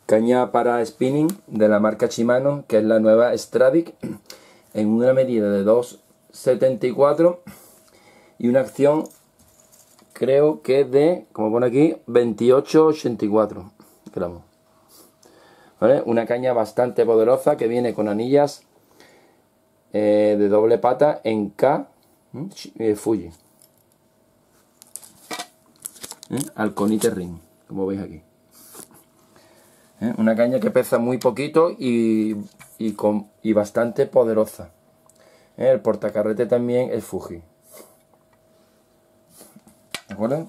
Caña para spinning de la marca Shimano, que es la nueva Stradic, en una medida de 2,74 y una acción, creo que de, como pone aquí, 28,84 gramos. ¿Vale? Una caña bastante poderosa que viene con anillas de doble pata en K Fuji. Alconite Ring, como veis aquí. Una caña que pesa muy poquito y bastante poderosa. El portacarrete también es Fuji. ¿De acuerdo?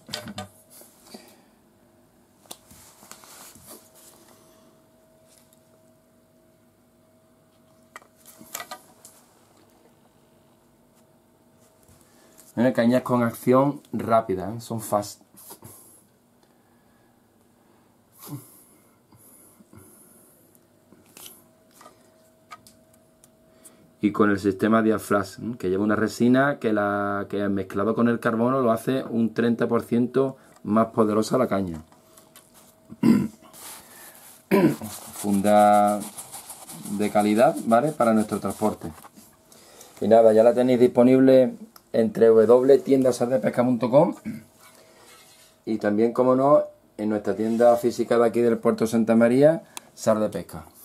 Cañas con acción rápida, son fast. Y con el sistema Diaflash, que lleva una resina que mezclado con el carbono lo hace un 30% más poderosa la caña. Funda de calidad, ¿vale? Para nuestro transporte. Y nada, ya la tenéis disponible entre www.tiendasardepesca.com y también, como no, en nuestra tienda física de aquí del Puerto Santa María, Sar de Pesca.